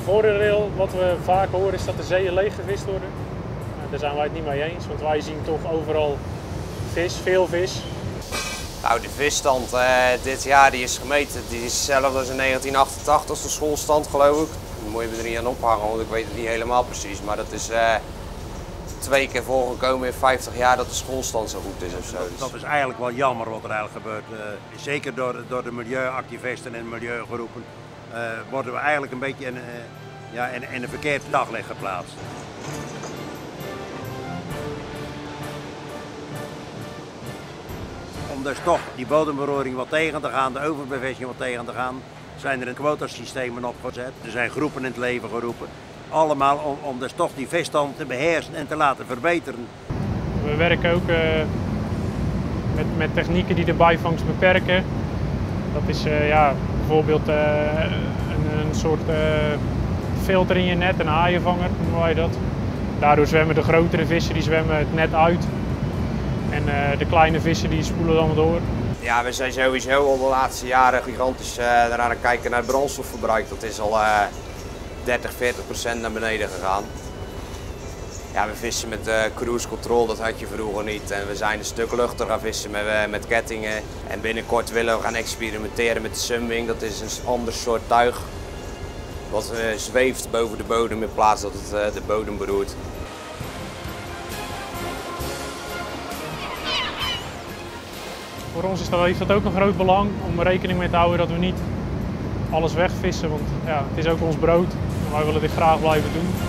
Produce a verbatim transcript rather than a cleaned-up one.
voordeel wat we vaak horen is dat de zeeën leeggevist worden. Nou, daar zijn wij het niet mee eens, want wij zien toch overal vis, veel vis. Nou, de visstand uh, dit jaar die is gemeten, die is hetzelfde als in negentien achtentachtig als de schoolstand, geloof ik. Dan moet je me er niet aan ophangen, want ik weet het niet helemaal precies. Maar dat is uh, twee keer voorgekomen in vijftig jaar dat de schoolstand zo goed is of zo. Dat, dat is eigenlijk wel jammer wat er eigenlijk gebeurt. Uh, zeker door, door de milieuactivisten en milieugroepen uh, worden we eigenlijk een beetje in, uh, ja, in, in een verkeerd daglicht geplaatst. Om dus toch die bodemberoering wat tegen te gaan, de overbevissing wat tegen te gaan, zijn er een quotasystemen opgezet. Er zijn groepen in het leven geroepen. Allemaal om, om dus toch die visstand te beheersen en te laten verbeteren. We werken ook uh, met, met technieken die de bijvangst beperken. Dat is uh, ja, bijvoorbeeld uh, een, een soort uh, filter in je net, een haaienvanger noemen wij dat. Daardoor zwemmen de grotere vissen die zwemmen het net uit. En uh, de kleine vissen die spoelen dan door. Ja, we zijn sowieso al de laatste jaren gigantisch uh, aan het kijken naar het brandstofverbruik. Dat is al uh, dertig, veertig procent naar beneden gegaan. Ja, we vissen met uh, cruise control, dat had je vroeger niet. En we zijn een stuk luchtiger gaan vissen met, uh, met kettingen. En binnenkort willen we gaan experimenteren met de sunwing. Dat is een ander soort tuig. Wat uh, zweeft boven de bodem in plaats dat het uh, de bodem beroert. Voor ons is dat, heeft dat ook een groot belang om rekening mee te houden dat we niet alles wegvissen. Want ja, het is ook ons brood en wij willen dit graag blijven doen.